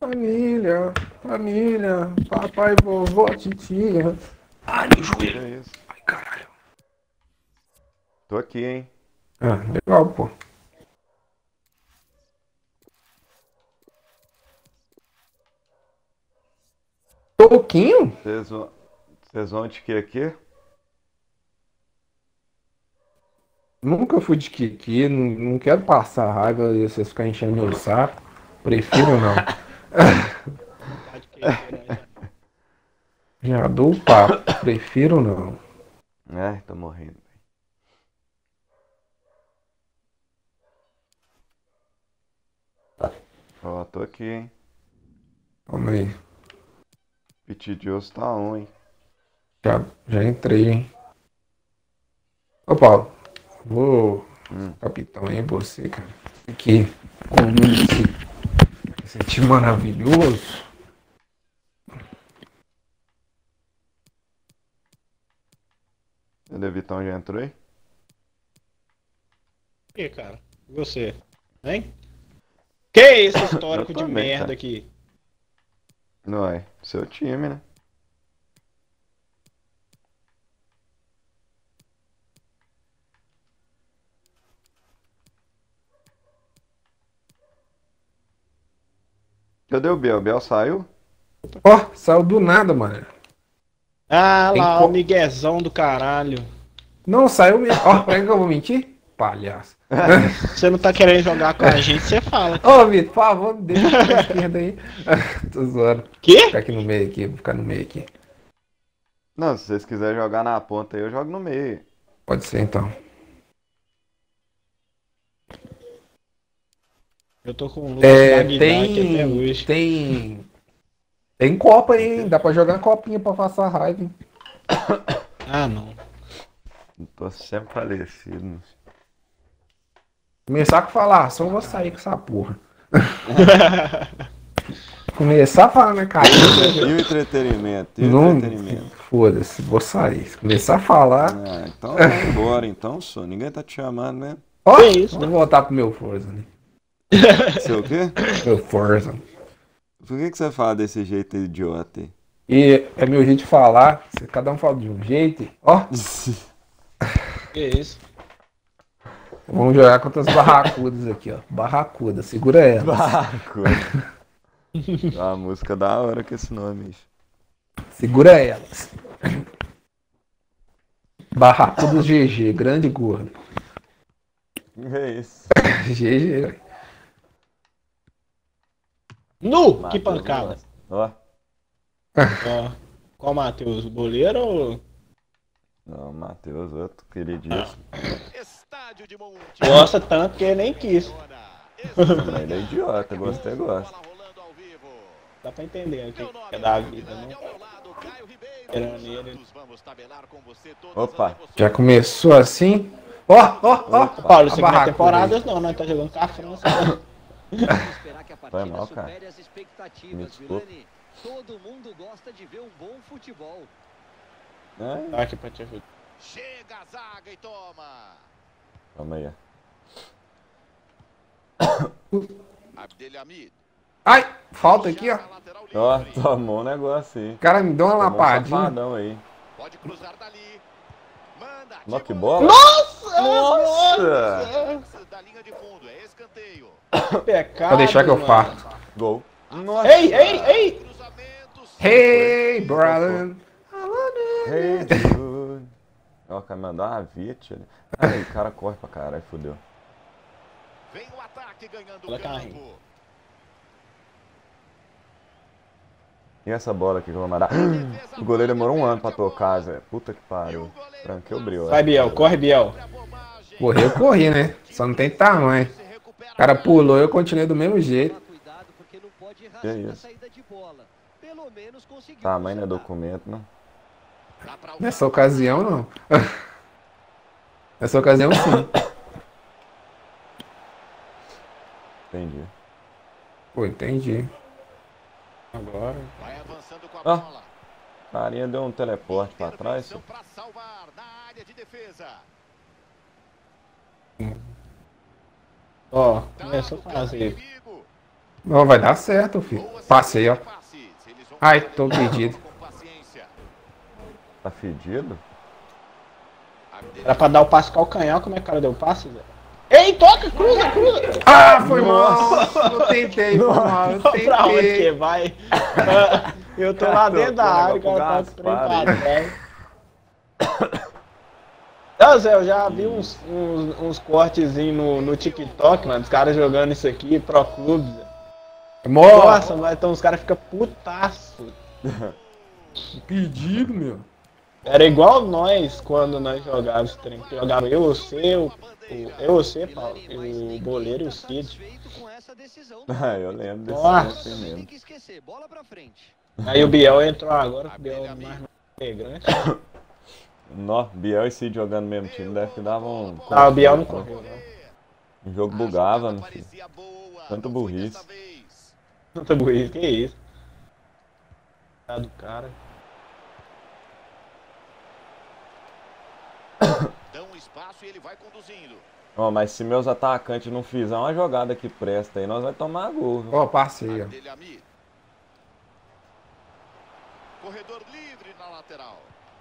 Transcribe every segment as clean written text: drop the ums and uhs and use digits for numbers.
Família, família, papai, vovó, titia. Ai, meu Que joelho. é isso? Ai, caralho. Tô aqui, hein? Ah, legal, pô. Toquinho? Vocês vão de que aqui? Nunca fui de Kiki, não quero passar raiva e vocês ficarem enchendo meu saco. Prefiro não. Tá de QQ, não, já. Já dou o papo, prefiro não. Ai, tô morrendo. Ó, tô aqui, hein? Calma aí. Pitidioso tá on, hein? Já entrei, hein? Ô, Paulo, vou. Hum. Capitão aí, você, cara. Aqui, comendo esse time maravilhoso. O Devitão já entrou aí? E cara? E você? Hein? Que esse Eu histórico de também, merda cara. aqui? Não é? Seu time, né? Cadê o Biel? O Biel saiu? Ó, saiu do nada, mano. Ah Tem lá, o co... miguezão do caralho. Não, saiu mesmo. Ó, pra que eu vou mentir? Palhaço. Você não tá querendo jogar com a gente, você fala, cara. Ô, Vitor, por favor, me deixa aqui pra esquerda aí. Tô zoando. Vou Quê? ficar aqui no meio aqui, vou ficar no meio aqui. Não, se vocês quiserem jogar na ponta aí, eu jogo no meio. Pode ser então. Eu tô com o Lucas da Guidar aqui até Tem. hoje. Tem Copa aí, hein? Dá pra jogar copinha pra passar raiva, hein? Ah, não. Tô sempre falecido. Começar a falar, só vou sair com essa porra. Começar a falar na cara. E o entretenimento? E o Não. entretenimento? Foda-se, vou sair. Se começar a falar. Ah, então vai embora então, só. Ninguém tá te chamando, né? Ó, Que isso? vou voltar pro meu Forza, né? Seu o quê? Meu Forza. Por que você fala desse jeito idiota aí? E é meu jeito de falar. Se cada um fala de um jeito. Ó, Que isso? vamos jogar contra as barracudas aqui, ó. Barracuda, segura ela. Barco. É uma música da hora com esse nome. Bicho. Segura elas. Barracudas GG, grande gordo. É isso. GG. Nu! Que Matheus pancada. gosta. Ó. Ó. Qual Matheus? Goleiro ou. Não, Matheus, outro queridíssimo. Estádio de Monte. Gosta tanto que ele nem quis. Mas ele é idiota, gostei, gosta. Dá pra entender o que é da vida, né? Querendo ele. Opa. Já começou assim? Ó, ó, ó. Paulo, isso aqui não é barracuda temporada, aí. não, nós tá jogando com a França. Né? Esperar que a Foi partida mal, cara. supere as Me expectativas, desculpa. Vilani. Todo mundo gosta de ver um bom futebol. É, Tá aqui pra te ajudar. Chega a zaga e toma. calma aí. Abdelhamid. Ai, falta aqui, ó. Ó, tomou um negócio aí. O cara me deu uma Tomou um lapadinha. safadão aí. Pode cruzar dali. Manda. Ó, que bola. Nossa! Nossa! Da linha de fundo, é escanteio. Que pecado. Pode deixar que eu mano. faço. Gol. Nossa! Ei, ei, ei! Cruzamentos. Hey, brother. Hey, dude. Ó, o cara mandou uma vit ali. Ai, o cara corre pra caralho, fudeu. Vem o ataque ganhando Olha o carrinho. campo. E essa bola aqui que eu vou mandar? O goleiro demorou um ano pra tocar, Zé. Puta que pariu. Tranquei o breu. Vai, Biel, corre, Biel. Correr, eu corri, né? Só não tem tamanho. O cara pulou, eu continuei do mesmo jeito. Cuidado porque não pode errar Que na isso? saída de bola. Pelo menos conseguiu. Tamanho não é consertar. documento, não. Dá pra Nessa ocasião, não. Nessa ocasião, sim. Entendi. Pô, entendi. Agora. Vai avançando com a Ó. bola. Carinha deu um teleporte pra trás. Intervenção pra salvar na área de defesa. Ó, Tá começou no a campo fazer. inimigo. Não, vai dar certo, filho. Passei, ó. Ai, tô perdido. Tá fedido? Era pra dar o passe calcanhar, como é que o cara deu o passe, Zé? Ei, toca, cruza, cruza! Ah, foi mal! Eu tentei, foi mal, eu Pra onde que tentei. vai? Eu tô lá dentro da área, o cara tá com o trem pra trás. Não, Zé, eu já vi uns cortezinhos no TikTok, mano, os caras jogando isso aqui, Pro Clubes. Nossa, mas então os caras ficam putaço. Pedido, meu. Era igual nós quando nós jogávamos esse trem. Jogava eu, você, Paulo, o Boleiro e o Cid. Ah, eu lembro desse Nossa. tempo aí mesmo. Aí o Biel entrou agora, o Biel é mais integrante. Nó, Biel e Cid jogando no mesmo time, deve que dava um... Ah, o Biel não correu, não. O jogo bugava, meu filho. Tanto burrice. Tanta burrice, que isso? Tá do cara. Dão espaço e ele vai conduzindo. Ó, mas se meus atacantes não fizerem uma jogada que presta aí, nós vamos tomar gol, viu? Ó, passei, ó. Abdelhamid. Corredor livre na lateral.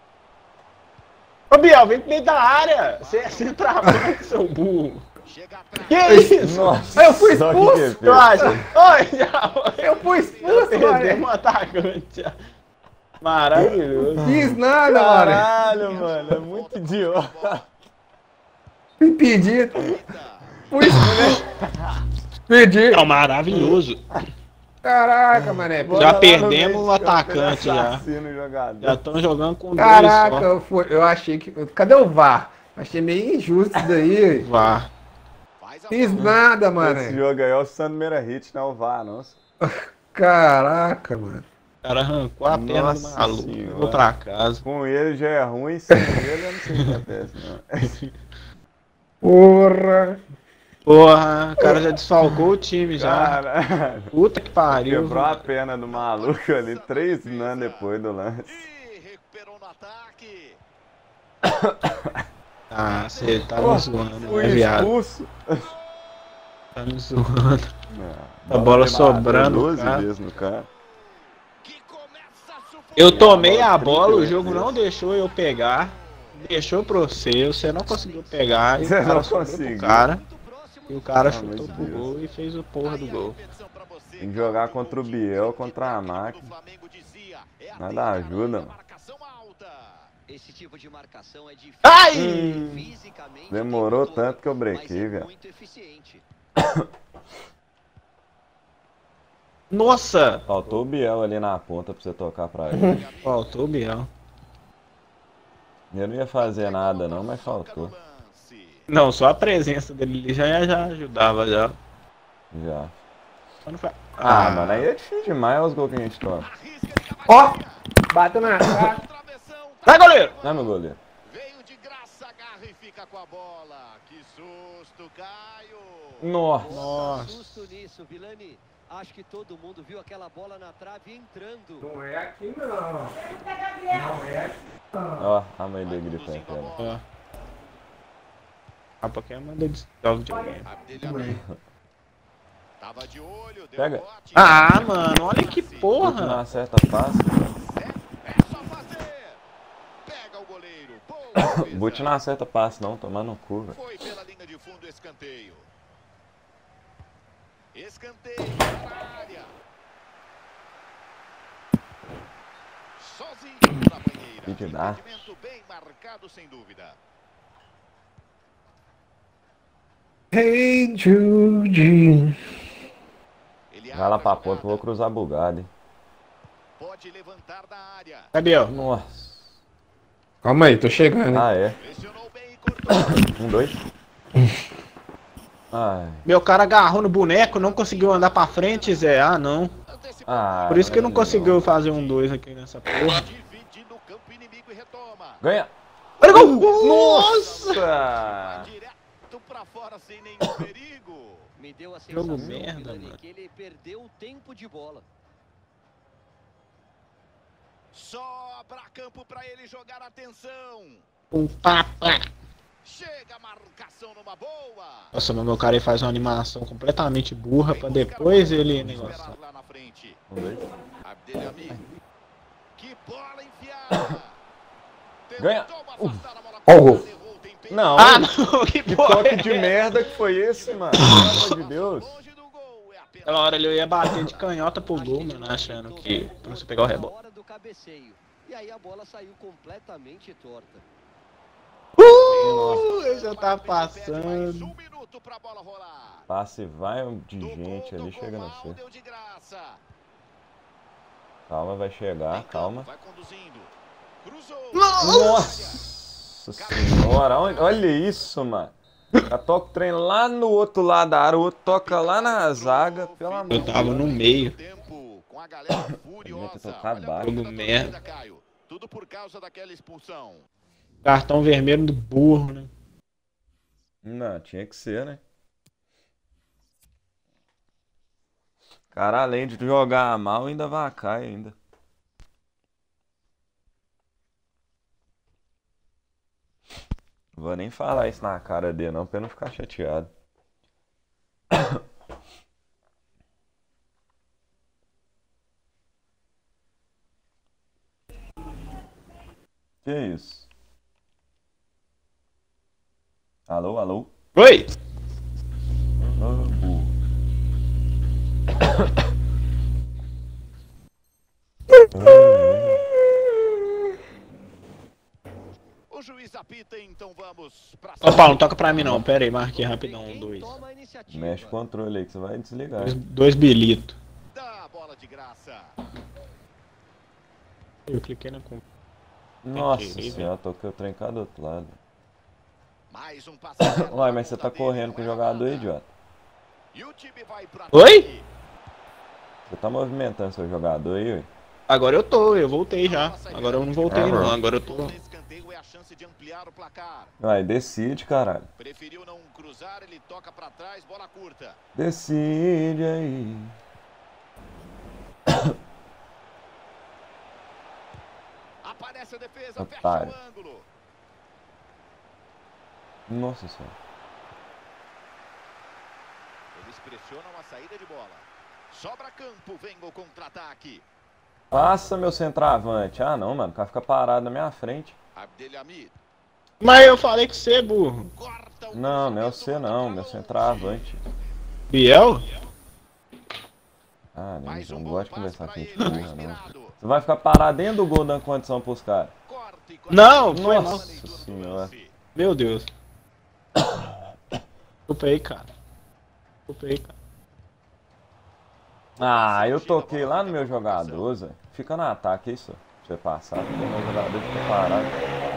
Ô Biel, vem pro meio da área! Você é centroavante, seu burro! Chega atrás. Que isso? Nossa, Eu fui só que expulso, que Eu acho. Oi, já. Eu fui expulso, Perdemos mano. um atacante. Já. Maravilhoso. Fiz nada, mano. Caralho, mano, é muito idiota. Impedido. Fui expulso. Perdi. Não, maravilhoso. Caraca, mané. Já perdemos o atacante já. Assassino o jogador. Já estão jogando com dois Caraca, só. eu achei que... Cadê o VAR? Achei meio injusto isso daí. Vá. Fiz nada, Esse mano. jogo aí é o Sandro Meira Hit, não é o VAR, nossa. Caraca, mano. O cara arrancou a perna do Nossa maluco. senhora. Vou pra casa. Com ele já é ruim, sem ele eu não sei o que acontece, não. Porra. Porra, o cara já desfalcou o time já. Caralho. Puta que pariu. Quebrou a perna do maluco ali 3 anos depois do lance. E recuperou no ataque. Ah, você tá me zoando, né, Fui viado? expulso. Tá me zoando. Não, A bola bateu sobrando, 12 cara. vezes no cara. Que começa a sufocar. Eu tomei a bola, o 38 jogo não vezes. deixou eu pegar. Deixou pra você não conseguiu pegar. E Você o cara não sobrou conseguiu. pro cara. E o cara Pelo amor chutou de pro Deus. gol e fez o porra do gol. Tem que jogar contra o Biel, contra a máquina. Nada ajuda, mano. Esse tipo de marcação é difícil. Ai! Fisicamente, Demorou tem motor, tanto que eu mas brequei, é velho. muito eficiente. Nossa! Faltou o Biel ali na ponta pra você tocar pra ele. Faltou o Biel. Eu não ia fazer nada não, mas faltou. Não, só a presença dele ali já ajudava já. Já. Só não foi- Ah, mano, aí é difícil demais os gols que a gente toma. Ó. Bateu na cara. Vai, goleiro! Não é, meu goleiro? Veio de graça, agarra e fica com a bola. Que susto, Caio. Nossa. Nossa. Susto nisso, Vilani. Acho que todo mundo viu aquela bola na trave entrando. Não é aqui, não. Não é aqui. Ó, a mãe dele gritando com ela. Ó. Ah, porque manda de videogame. Abdelhamid. Tava de olho, deu Pega. bote. Ah, mano, olha que Não porra! acerta fácil. É só fazer. Pega o goleiro. Boa O defesa. Boot não acerta passe não, tomando no cu, velho. Foi pela linha de fundo, escanteio. Escanteio na área. Sozinho na banheira. Que que dá? Impedimento bem marcado, sem dúvida. Hey, Judy. Ele Vai lá abre pra a ponta que eu jogada. vou cruzar bugado, hein. Pode levantar da área. Vai, Biel. Nossa. Calma aí, tô chegando, hein? Ah, é. Pressionou bem e cortou. 2. Ai. Meu cara agarrou no boneco, não conseguiu andar pra frente, Zé. Ah, não. Antecipou. Ah, Por isso que não não. conseguiu fazer um 2 aqui nessa porra. Divide no campo inimigo e retoma. Ganha. Olha o gol! Nossa! Nossa. Direto pra fora sem nenhum perigo. Me deu a Jogo sensação, merda, Vilani, mano. que ele perdeu o tempo de bola. Sobra campo pra ele jogar, atenção. Um papa. Chega a marcação. marcação numa boa. Nossa, mas meu cara aí faz uma animação completamente burra pra depois ele negociar. Lá na frente. Vamos ver. Abdelhamid. Que bola enfiada. Ganha. Tentou afastar a bola Ó o fora, gol. levou o tempero. Não, Ah, não, que que porra. toque de merda que foi esse, mano? Pelo amor de Deus. Longe do gol, é apenas Aquela hora ali eu ia bater de canhota pro gol, mano, achando que pra você pegar o rebote. hora do cabeceio. E aí a bola saiu completamente torta. Ele já tá mais passando. um minuto pra bola rolar. Passe vai de Tocou, gente ali, tocou chega no mal, C. deu de graça. Calma, vai chegar, Então, calma. vai conduzindo. Cruzou. Nossa senhora, olha isso, mano. Já toca o trem lá no outro lado da área, o outro toca lá na zaga, pelo amor de Eu tava no meio. Tempo com a galera furiosa. tocado Olha baixo. a Jogo torcida, merda. Caio. Tudo por causa daquela expulsão. Cartão vermelho do burro, né? Não, tinha que ser, né? Cara, além de jogar mal, ainda vai cair ainda. Vou nem falar isso na cara dele não, pra eu não ficar chateado. Que isso? Alô, alô? Oi! Ô, burro. O juiz apita, então vamos pra Ô Paulo, não toca pra mim não, pera aí, marquei rapidão, Quem 2. toma a iniciativa? Mexe o controle aí que você vai desligar. 2 bilitos. Dá a bola de graça. Eu cliquei na compra. Nossa Entendi, senhora, toquei o trem cá do outro lado. Mais um passe. Uai, mas você tá correndo com o jogador, idiota. E o time vai pro Oi? ataque. Você tá movimentando seu jogador aí, ué? Agora eu voltei já. Agora eu não voltei não, agora eu tô... Gol nesse escanteio é a chance de ampliar o placar. Vai, decide, caralho. Preferiu não cruzar, ele toca pra trás, bola curta. Decide aí. Aparece a defesa, Otário. fecha o ângulo. Nossa senhora. Eles pressionam a saída de bola. Sobra campo, vem o contra-ataque. Passa, meu centroavante. Ah, não, mano. O cara fica parado na minha frente. Abdelhamid. Mas eu falei com você, burro. Corta o Não, não é cruzamento, você manda não. pra Meu longe. centroavante. Biel? Ah, Mais não bom gosto de passe conversar pra com ele, gente tá burra, não. inspirado. Você vai ficar parado dentro do gol dando condição pros caras. Corta e Não, foi não. Nossa senhora. Meu Deus. Desculpa aí, cara. Desculpa aí, cara. Ah, eu toquei lá no meu jogador, Zé. Fica no ataque, isso. Pra você passar, porque meu jogador fica parado.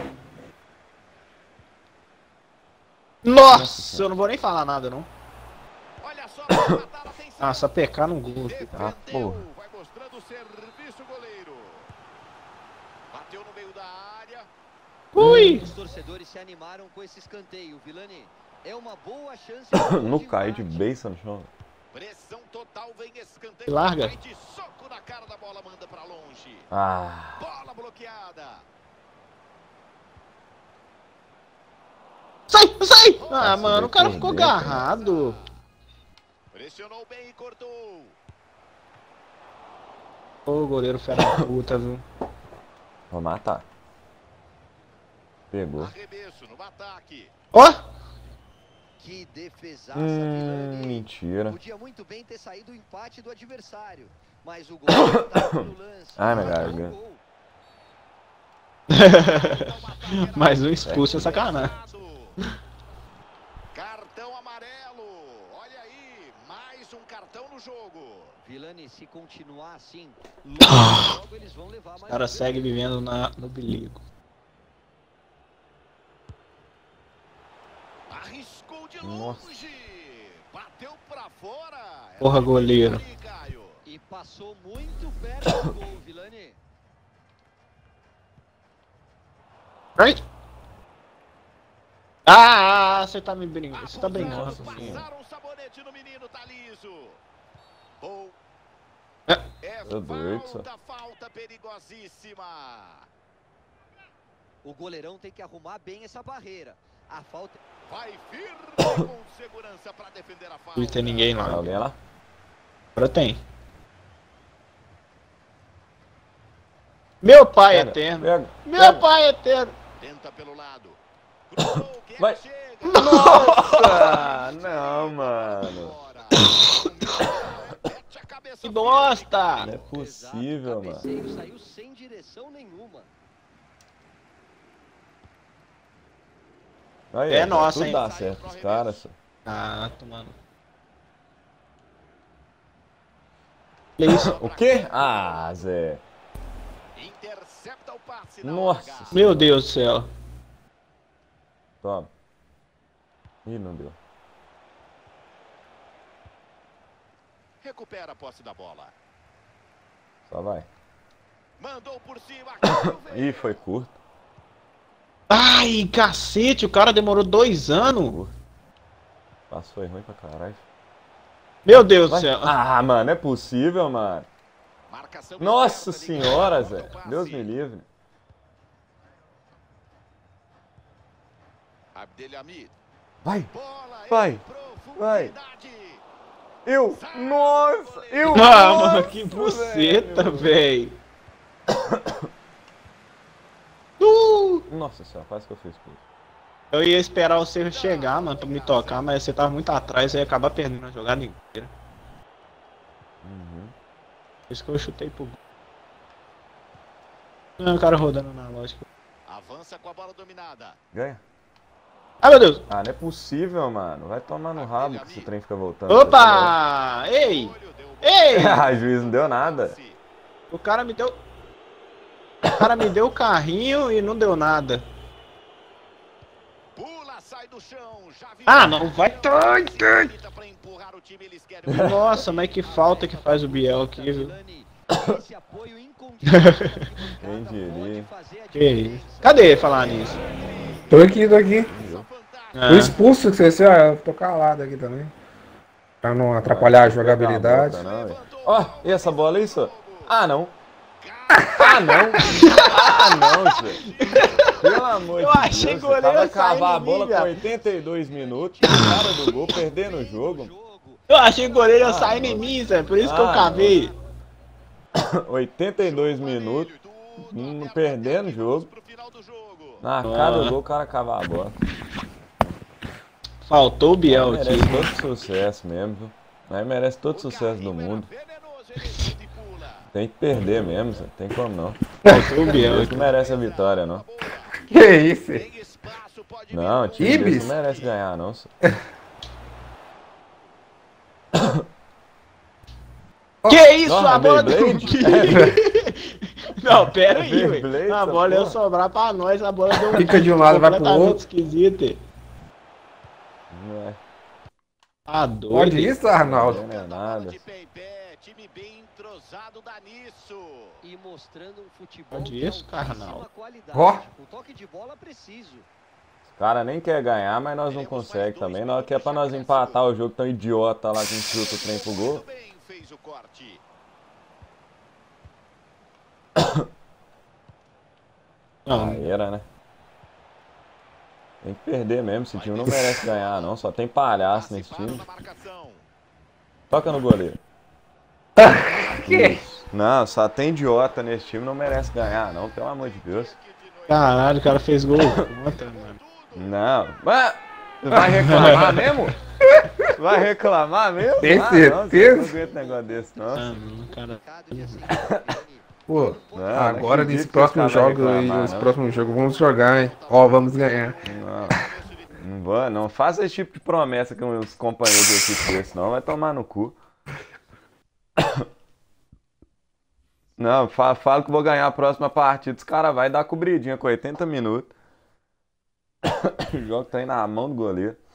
Nossa, eu não vou nem falar nada, não. Olha só, pra matar a atenção. Ah, só pecar no gol. Ah, Defendeu, porra. vai mostrando o serviço goleiro. Bateu no meio da área. Ui! Os torcedores se animaram com esse escanteio, Vilani. É uma boa chance Não cai de beiça no chão. Pressão total, vem escanteio. Larga. Vai de soco na cara da bola, manda pra longe. Ah, Bola bloqueada. Sai, sai! Ah, Nossa, mano, o cara ficou defendeu, agarrado. Pressionou bem e cortou. Ô, goleiro fera da puta, viu? vou matar. Pegou. Arremesso no ataque. Ó! Que defesaça, Vilani. Mentira. Podia muito bem ter saído o empate do adversário, mas o gol estava no lance. Ai, minha Marcou o garganta. gol. Mais um expulso é sacanagem. Cartão amarelo. Olha aí, mais um cartão no jogo. Vilani, se continuar assim, logo eles vão levar mais O cara um segue vermelho. vivendo no bilico. Arriscou de Nossa. longe. Bateu pra fora. Porra, goleiro. Ali, Caio. E passou muito perto do gol, Vilani. Right? Ah, você tá me brincando. Você tá brincando. Abusaram, Assim. passaram um sabonete no menino, tá liso. Bom. É. É Meu Deus do falta perigosíssima. O goleirão tem que arrumar bem essa barreira. A falta... Vai firme com segurança para defender a falta. Não tem ninguém lá. Alguém lá? Agora tem. Meu pai Pega, eterno. pega, Meu pega. pai eterno. Tenta pelo lado. Cruzou, quem Vai. chega? Nossa! Não, mano. Mete a cabeça Que bosta. Não é possível, Exato, o mano. cabeceio saiu sem direção nenhuma. Aí, É ó, nossa, tudo hein? dá certo, os caras. Ah, tomando. Olha isso. O quê? Ah, Zé. Intercepta o passe na Nossa. largada. Meu Deus do céu. Toma. Ih, não deu. Recupera a posse da bola. Só vai. Mandou por cima. Ih, foi curto. Ai, cacete, o cara demorou 2 anos. Passou, foi ruim pra caralho. Meu Deus do Vai. céu. Ah, mano, não é possível, mano. Marcação Nossa esperta, senhora, ninguém Zé. mandou o passe. Deus me livre. Abdelhamid. Vai, Bola Vai. em profundidade. eu, nossa, eu. Ah, mano, que nossa, buceta, velho. Nossa senhora, quase que eu fiz tudo. Eu ia esperar você chegar, mano, pra me tocar, mas você tava muito atrás, eu ia acabar perdendo a jogada inteira. Por isso que eu chutei pro gol. Não, o cara rodando na lógica. Avança com a bola dominada. Ganha. Ai, meu Deus. Ah, não é possível, mano. Vai tomar no rabo que esse trem fica voltando. Opa! Ei! Olho, deu bola. Ei! Ah, juiz, não deu nada. O cara me deu... O cara me deu o carrinho e não deu nada. Pula, sai do chão. Já virou. Ah, não, vai... Pra empurrar o time, eles querem o Nossa, mas que falta que faz o Biel aqui, viu? Milani, esse apoio incondicional da Quem arquibancada diria. pode fazer a Que diferença. isso? Cadê falar nisso? Tô aqui, tô aqui. Ah, O expulso que você, ó, eu tô calado aqui também. Pra não atrapalhar a jogabilidade. Ó, e essa bola é isso? Ah, não. Ah, não. Ah, não, Zé. Pelo amor Eu de achei Deus. que o Você tava goleiro cavar a saindo em bola mim, com viado. 82 minutos. O cara do gol perdendo o jogo. eu achei que o goleiro ia sair em mim, Zé, por isso que eu Ah, cavei. 82 minutos. Perdendo o jogo. Na cara do gol, o cara cavar a bola. Faltou o Biel aqui. Merece todo sucesso mesmo, viu? Aí merece todo sucesso do mundo. Tem que perder mesmo, Zé. Tem como não. Faltou o Biel Eles aqui. não merecem a vitória, não. Que isso? Não, o time deles Ibis? não merece ganhar, não. Zé. Que isso, Nossa, a bola do... Beyblade? Não, pera aí, Beyblade, velho. A essa bola ia porra. sobrar pra nós, a bola deu Fica de um lado, vai pro completamente outro. esquisita. Não é. Tá doido. Pode isso, Arnaldo? Não é nada. Time bem entrosado dá nisso. E mostrando um futebol Pode de isso, altíssima carnal. qualidade, Ó. com toque de bola preciso. O cara nem quer ganhar, mas nós não conseguimos também. Na hora que é pra nós empatar o jogo tão idiota lá que a gente chuta o trem pro gol. Muito bem, fez o corte. Não, Aí era, né? Tem que perder mesmo, esse time não merece ganhar não, só tem palhaço nesse Passe time. na marcação. Toca no goleiro. Que? Não, só tem idiota nesse time, não merece ganhar não, pelo amor de Deus. caralho, o cara fez gol contra, mano. Não, mas vai reclamar mesmo? Vai reclamar mesmo? Tem Não, você certeza? não aguenta negócio desse não. Ah, não, cara. Pô, Não, agora não nesse acredito que os próximo caras jogo vão aí, reclamar, os não. próximos jogos, vamos jogar, hein? Ó, vamos ganhar. Não vai, não faça esse tipo de promessa com os companheiros de equipe desse, não vai tomar no cu. Não, falo que vou ganhar a próxima partida, os caras vão dar cobridinha com 80 minutos. O jogo tá aí na mão do goleiro.